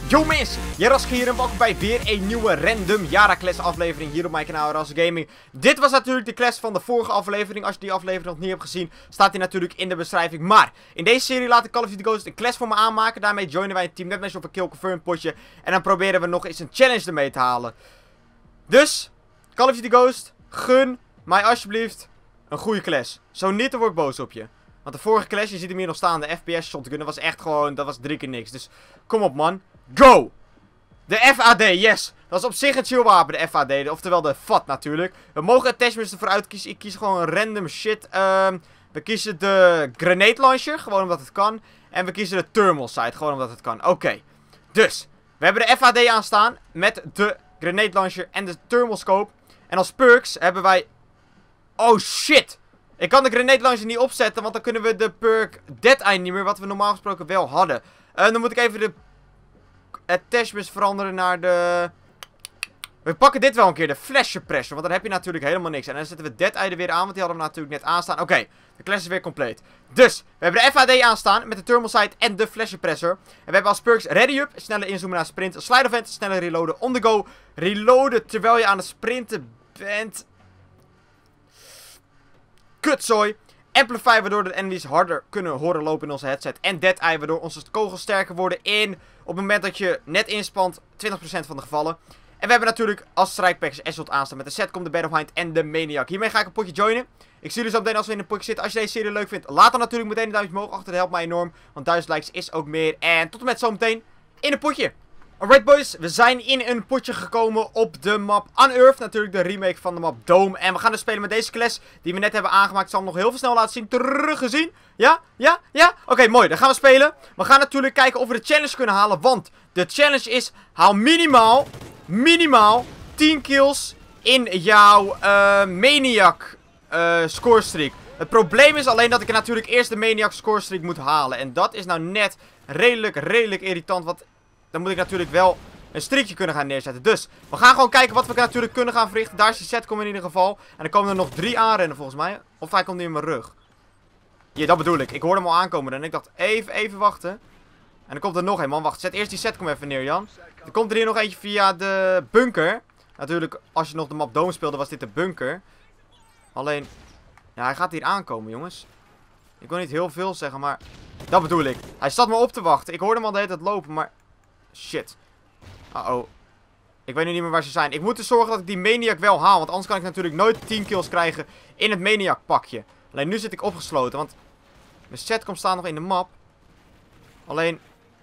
Yo mensen, Jaraske hier en welkom bij weer een nieuwe random Jara-class aflevering hier op mijn kanaal Jaraske Gaming. Dit was natuurlijk de class van de vorige aflevering. Als je die aflevering nog niet hebt gezien, staat die natuurlijk in de beschrijving. Maar in deze serie laat ik Call of Duty Ghost een class voor me aanmaken. Daarmee joinen wij een team net op een kill confirm potje. En dan proberen we nog eens een challenge ermee te halen. Dus, Call of Duty Ghost, gun mij alsjeblieft een goede class. Zo niet, dan word ik boos op je. Want de vorige class, je ziet hem hier nog staan, de FPS shotgun, dat was echt gewoon, dat was 3 keer niks. Dus kom op man. Go! De FAD, yes! Dat is op zich een chill wapen, de FAD. Oftewel de FAT natuurlijk. We mogen attachments ervoor uitkiezen. Ik kies gewoon random shit. We kiezen de grenade launcher, gewoon omdat het kan. En we kiezen de thermal sight, gewoon omdat het kan. Oké. Dus, we hebben de FAD aanstaan met de grenade launcher en de thermal scope. En als perks hebben wij... Oh shit! Ik kan de grenade launcher niet opzetten, want dan kunnen we de perk Dead Eye niet meer, wat we normaal gesproken wel hadden. Dan moet ik even de attachments veranderen naar de... We pakken dit wel een keer, de flash suppressor, want dan heb je natuurlijk helemaal niks. En dan zetten we Dead Eye er weer aan, want die hadden we natuurlijk net aanstaan. Oké, de class is weer compleet. Dus, we hebben de FAD aanstaan met de thermal sight en de flash suppressor. En we hebben als perks ready up, sneller inzoomen naar sprint, slide of vent, sneller reloaden, on the go. Reloaden terwijl je aan het sprinten bent. Kutzooi. Amplify, waardoor de enemies harder kunnen horen lopen in onze headset. En Dead Eye, waardoor onze kogels sterker worden op het moment dat je net inspant, 20% van de gevallen. En we hebben natuurlijk als strikepackers Assault aanstaan met de Setcom, de Battlefind en de Maniac. Hiermee ga ik een potje joinen. Ik zie jullie zo meteen als we in een potje zitten. Als je deze serie leuk vindt, laat dan natuurlijk meteen een duimpje omhoog achter. Dat helpt mij enorm, want 1000 likes is ook meer. En tot en met zometeen in een potje. Alright boys, we zijn in een potje gekomen op de map Unearthed. Natuurlijk de remake van de map Dome. En we gaan dus spelen met deze class die we net hebben aangemaakt. Ik zal hem nog heel veel snel laten zien. Teruggezien. Ja? Ja? Ja? Oké, mooi. Dan gaan we spelen. We gaan natuurlijk kijken of we de challenge kunnen halen. Want de challenge is, haal minimaal 10 kills in jouw Maniac scorestreak. Het probleem is alleen dat ik natuurlijk eerst de Maniac scorestreak moet halen. En dat is nou net redelijk irritant, want... Dan moet ik natuurlijk wel een streakje kunnen gaan neerzetten. Dus, we gaan gewoon kijken wat we natuurlijk kunnen gaan verrichten. Daar is die Setcom in ieder geval. En dan komen er nog 3 aanrennen volgens mij. Of hij komt nu in mijn rug. Ja, dat bedoel ik. Ik hoorde hem al aankomen. En ik dacht, even wachten. En dan komt er nog een, man. Wacht, zet eerst die Setcom even neer, Jan. Er komt er hier nog eentje via de bunker. Natuurlijk, als je nog de map Dome speelde, was dit de bunker. Alleen, ja, hij gaat hier aankomen, jongens. Ik wil niet heel veel zeggen, maar... Dat bedoel ik. Hij zat me op te wachten. Ik hoorde hem al de hele tijd lopen, maar... Shit. Uh-oh. Ik weet nu niet meer waar ze zijn. Ik moet dus zorgen dat ik die Maniac wel haal. Want anders kan ik natuurlijk nooit 10 kills krijgen in het Maniac pakje. Alleen nu zit ik opgesloten. Want mijn Setcom staat nog in de map. Alleen...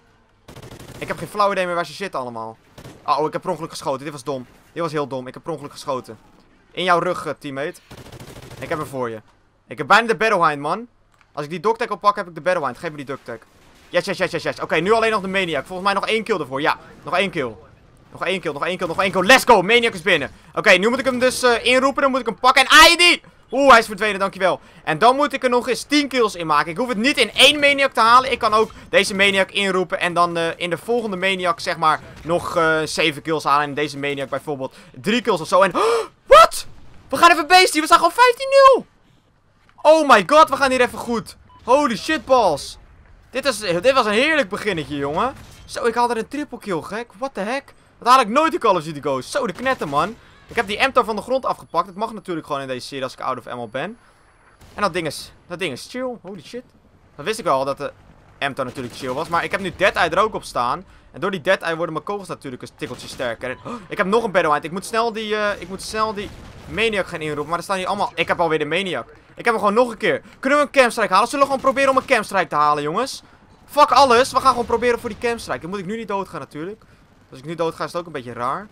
Ik heb geen flauw idee meer waar ze zitten allemaal. Uh-oh, ik heb per ongeluk geschoten. Dit was dom. Dit was heel dom. Ik heb per ongeluk geschoten. In jouw rug, teammate. Ik heb hem voor je. Ik heb bijna de Battlefind, man. Als ik die dogtag oppak, heb ik de Battlefind. Geef me die dogtag. Yes. Oké, nu alleen nog de Maniac. Volgens mij nog 1 kill ervoor. Ja, nog 1 kill. Nog één kill. Let's go. Maniac is binnen. Oké, nu moet ik hem dus inroepen. Dan moet ik hem pakken. En ID! Oeh, hij is verdwenen. Dankjewel. En dan moet ik er nog eens 10 kills in maken. Ik hoef het niet in 1 Maniac te halen. Ik kan ook deze Maniac inroepen. En dan in de volgende Maniac, zeg maar, nog 7 kills halen. En in deze Maniac bijvoorbeeld 3 kills of zo. En... Wat? We gaan even beastie. We staan gewoon 15-0. Oh my god, we gaan hier even goed. Holy shit balls. Dit was een heerlijk beginnetje, jongen. Zo, ik haalde er een triple kill, gek. What the heck? Dat haal ik nooit in Call of Duty Ghost. Zo, de knetter, man. Ik heb die MTAR van de grond afgepakt. Dat mag natuurlijk gewoon in deze serie als ik out of ammo ben. En dat ding is chill. Holy shit. Dan wist ik wel dat de MTAR natuurlijk chill was. Maar ik heb nu Dead Eye er ook op staan. En door die Dead Eye worden mijn kogels natuurlijk een tikkeltje sterker. En, ik heb nog een Battlefind. Ik moet snel die Maniac gaan inroepen. Maar er staan hier allemaal... Ik heb alweer de Maniac. Ik heb hem gewoon nog een keer. Kunnen we een camstrike halen? Zullen we gewoon proberen om een camstrike te halen, jongens? Fuck alles. We gaan gewoon proberen voor die camstrike. Dan moet ik nu niet doodgaan natuurlijk. Als ik nu doodga is het ook een beetje raar.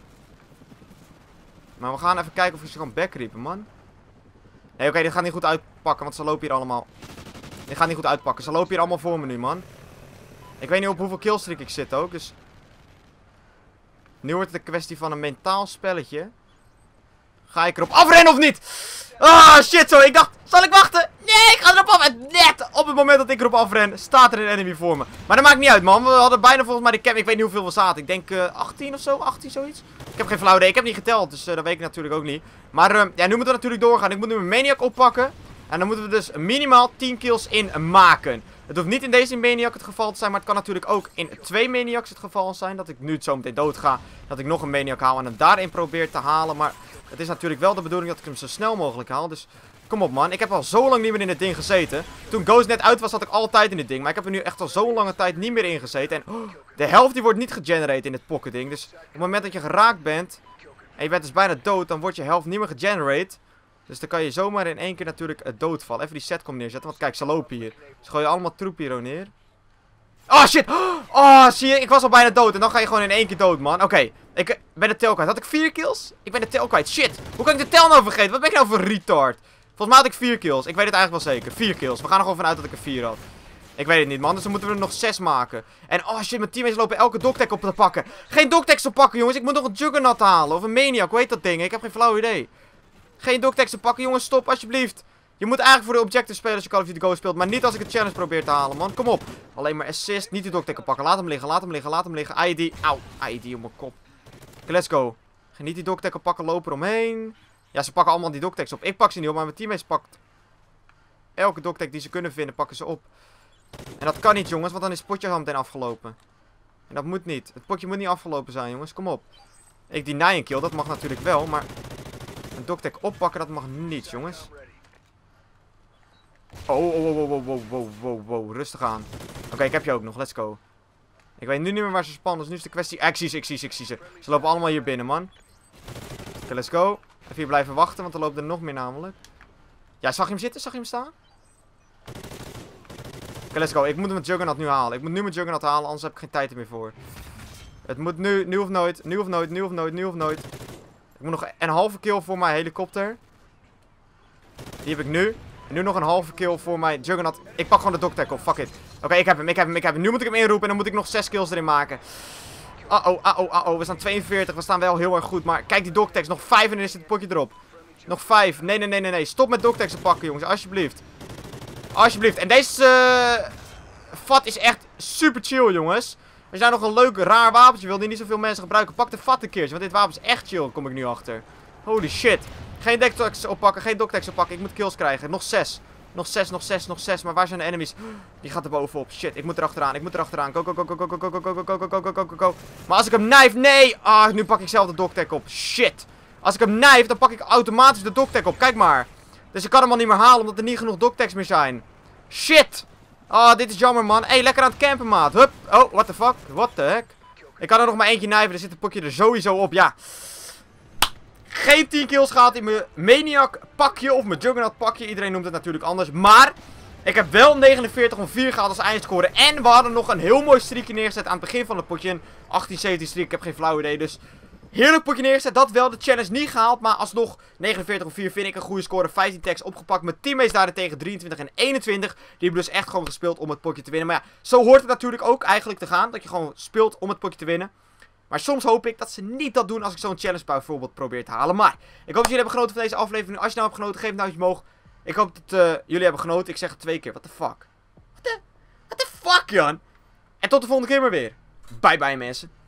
Maar we gaan even kijken of we ze gaan backriepen, man. Nee, oké, dit gaat niet goed uitpakken, want ze lopen hier allemaal... Dit gaat niet goed uitpakken. Ze lopen hier allemaal voor me nu, man. Ik weet niet op hoeveel killstreak ik zit ook, dus... Nu wordt het een kwestie van een mentaal spelletje. Ga ik erop afrennen of niet? Ah, shit zo. Ik dacht, zal ik wachten? Nee, ik ga erop af. En net op het moment dat ik erop afren, staat er een enemy voor me. Maar dat maakt niet uit, man. We hadden bijna volgens mij de camp. Ik weet niet hoeveel we zaten. Ik denk 18 of zo. 18 zoiets. Ik heb geen flauw idee. Ik heb niet geteld, dus dat weet ik natuurlijk ook niet. Maar ja, nu moeten we natuurlijk doorgaan. Ik moet nu mijn Maniac oppakken. En dan moeten we dus minimaal 10 kills in maken. Het hoeft niet in deze Maniac het geval te zijn, maar het kan natuurlijk ook in 2 Maniacs het geval zijn. Dat ik nu zo meteen dood ga, dat ik nog een Maniac haal en hem daarin probeer te halen. Maar het is natuurlijk wel de bedoeling dat ik hem zo snel mogelijk haal. Dus kom op man, ik heb al zo lang niet meer in dit ding gezeten. Toen Ghost net uit was, zat ik altijd in dit ding. Maar ik heb er nu echt al zo'n lange tijd niet meer in gezeten. En de helft die wordt niet gegenerate in het pocket ding. Dus op het moment dat je geraakt bent en je bent dus bijna dood, dan wordt je helft niet meer gegenerate. Dus dan kan je zomaar in één keer natuurlijk doodvallen. Even die setcom neerzetten, want kijk, ze lopen hier. Ze gooien allemaal troep hier neer. Oh shit! Oh, zie je, ik was al bijna dood en dan ga je gewoon in één keer dood, man. Oké, ik ben de tel kwijt. Had ik 4 kills? Ik ben de tel kwijt. Shit! Hoe kan ik de tel nou vergeten? Wat ben ik nou voor retard? Volgens mij had ik 4 kills. Ik weet het eigenlijk wel zeker. 4 kills. We gaan er gewoon vanuit dat ik er 4 had. Ik weet het niet, man. Dus dan moeten we er nog 6 maken. En oh shit, mijn teammates lopen elke dogtag op te pakken. Geen dogtags op pakken, jongens. Ik moet nog een Juggernaut halen. Of een Maniac. Hoe heet dat ding? Ik heb geen flauw idee. Geen dogtags te pakken, jongens. Stop, alsjeblieft. Je moet eigenlijk voor de objective spelen als je Call of Duty Go speelt. Maar niet als ik het challenge probeer te halen, man. Kom op. Alleen maar assist. Niet de dogtag pakken. Laat hem liggen, laat hem liggen, laat hem liggen. ID. Auw. ID op mijn kop. Oké, let's go. Ga niet die dogtag pakken. Loop eromheen. Ja, ze pakken allemaal die dogtags op. Ik pak ze niet op, maar mijn teammates pakt elke dogtag die ze kunnen vinden, pakken ze op. En dat kan niet, jongens, want dan is het potje al meteen afgelopen. En dat moet niet. Het potje moet niet afgelopen zijn, jongens. Kom op. Ik deny een kill, dat mag natuurlijk wel, maar een dogtag oppakken, dat mag niet, jongens. Wow. Rustig aan. Oké, ik heb je ook nog. Let's go. Ik weet nu niet meer waar ze spannen, dus nu is de kwestie... Ik zie ze. Ze lopen allemaal hier binnen, man. Oké, let's go. Even hier blijven wachten, want er loopt er nog meer namelijk. Ja, zag je hem zitten? Zag je hem staan? Oké, let's go. Ik moet hem met Juggernaut nu halen. Ik moet nu mijn Juggernaut halen, anders heb ik geen tijd er meer voor. Het moet nu of nooit. Nu of nooit. Ik moet nog een halve kill voor mijn helikopter. Die heb ik nu. En nu nog een halve kill voor mijn Juggernaut. Ik pak gewoon de dogtag op. Fuck it. Oké, ik heb hem. Nu moet ik hem inroepen en dan moet ik nog 6 kills erin maken. We staan 42. We staan wel heel erg goed. Maar kijk die dogtags. Nog 5 en dan is het potje erop. Nog 5. Nee. Stop met dogtags te pakken, jongens. Alsjeblieft. Alsjeblieft. En deze vat is echt super chill, jongens. Als jij nog een leuk, raar wapentje wil die niet zoveel mensen gebruiken, pak de vat een keertje. Want dit wapen is echt chill, kom ik nu achter. Holy shit. Geen dogtags oppakken, geen dogtags oppakken. Ik moet kills krijgen. Nog 6. Nog 6. Maar waar zijn de enemies? Die gaat er bovenop. Shit, ik moet erachteraan. Go. Maar als ik hem knife, nee. Nu pak ik zelf de dogtag op. Shit. Als ik hem knife, dan pak ik automatisch de dogtag op. Kijk maar. Dus ik kan hem al niet meer halen, omdat er niet genoeg dogtags meer zijn. Shit. Dit is jammer, man. Hey, lekker aan het campen, maat. Hup. Oh, what the fuck? What the heck? Ik kan er nog maar eentje knifen, dan zit het potje er sowieso op. Ja. Geen 10 kills gehad in mijn Maniac pakje of mijn Juggernaut pakje. Iedereen noemt het natuurlijk anders. Maar ik heb wel 49 om 4 gehaald als eindscore. En we hadden nog een heel mooi streakje neergezet aan het begin van het potje. Een 18-17 streak, ik heb geen flauw idee. Dus heerlijk potje neergezet. Dat wel, de challenge niet gehaald. Maar alsnog 49 om 4 vind ik een goede score. 15 tags opgepakt. Mijn teammates daarentegen 23 en 21. Die hebben dus echt gewoon gespeeld om het potje te winnen. Maar ja, zo hoort het natuurlijk ook eigenlijk te gaan. Dat je gewoon speelt om het potje te winnen. Maar soms hoop ik dat ze niet dat doen als ik zo'n challenge bijvoorbeeld probeer te halen. Maar ik hoop dat jullie hebben genoten van deze aflevering. Als je nou hebt genoten, geef een duimpje omhoog. Ik hoop dat jullie hebben genoten. Ik zeg het 2 keer. What the fuck? What the fuck, Jan? En tot de volgende keer maar weer. Bye bye, mensen.